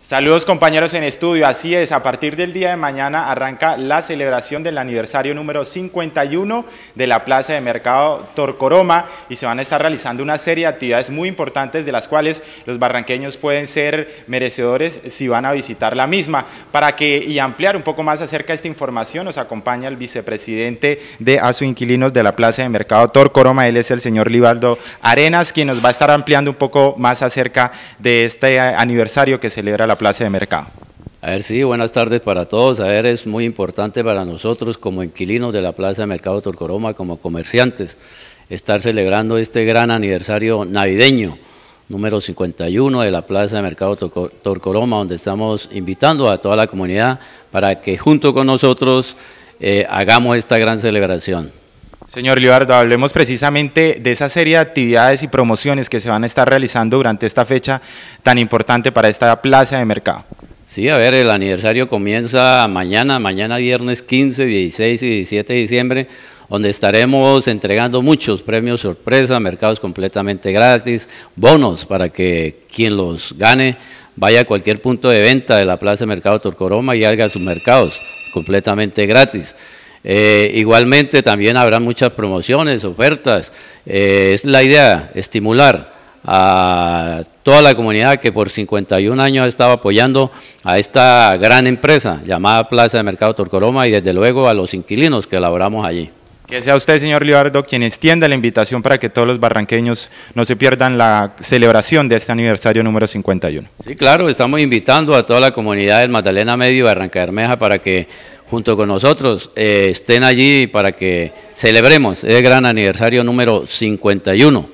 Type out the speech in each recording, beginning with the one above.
Saludos compañeros en estudio, así es, a partir del día de mañana arranca la celebración del aniversario número 51 de la Plaza de Mercado Torcoroma y se van a estar realizando una serie de actividades muy importantes de las cuales los barranqueños pueden ser merecedores si van a visitar la misma. Y ampliar un poco más acerca de esta información nos acompaña el vicepresidente de Inquilinos de la Plaza de Mercado Torcoroma, él es el señor Libaldo Arenas, quien nos va a estar ampliando un poco más acerca de este aniversario que celebra la Plaza de Mercado. Sí, buenas tardes para todos. Es muy importante para nosotros como inquilinos de la Plaza de Mercado Torcoroma, como comerciantes, estar celebrando este gran aniversario navideño, número 51 de la Plaza de Mercado Torcoroma, donde estamos invitando a toda la comunidad para que junto con nosotros hagamos esta gran celebración. Señor Libaldo, hablemos precisamente de esa serie de actividades y promociones que se van a estar realizando durante esta fecha tan importante para esta plaza de mercado. Sí, el aniversario comienza mañana viernes 15, 16 y 17 de diciembre, donde estaremos entregando muchos premios sorpresa, mercados completamente gratis, bonos para que quien los gane vaya a cualquier punto de venta de la Plaza de Mercado Torcoroma y haga sus mercados completamente gratis. Igualmente también habrá muchas promociones, ofertas. Es la idea, estimular a toda la comunidad que por 51 años ha estado apoyando a esta gran empresa llamada Plaza de Mercado Torcoroma y desde luego a los inquilinos que laboramos allí. Que sea usted, señor Libaldo, quien extienda la invitación para que todos los barranqueños no se pierdan la celebración de este aniversario número 51. Sí, claro, estamos invitando a toda la comunidad del Magdalena Medio y Barranca Bermeja para que junto con nosotros estén allí para que celebremos el gran aniversario número 51.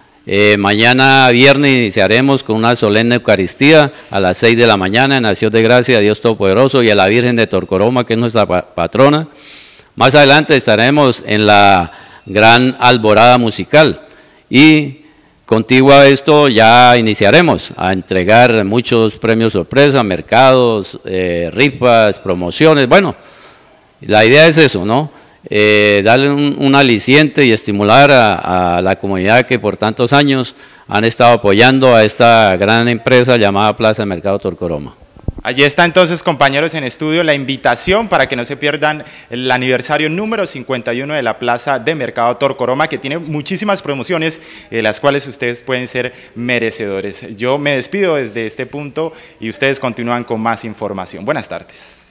Mañana viernes iniciaremos con una solemne Eucaristía a las 6 de la mañana en acción de gracia a Dios Todopoderoso y a la Virgen de Torcoroma, que es nuestra patrona. Más adelante estaremos en la gran alborada musical y contiguo a esto ya iniciaremos a entregar muchos premios sorpresa, mercados, rifas, promociones. Bueno, la idea es eso, ¿no? Darle un aliciente y estimular a la comunidad que por tantos años han estado apoyando a esta gran empresa llamada Plaza de Mercado Torcoroma. Allí está entonces, compañeros en estudio, la invitación para que no se pierdan el aniversario número 51 de la Plaza de Mercado Torcoroma, que tiene muchísimas promociones, de las cuales ustedes pueden ser merecedores. Yo me despido desde este punto y ustedes continúan con más información. Buenas tardes.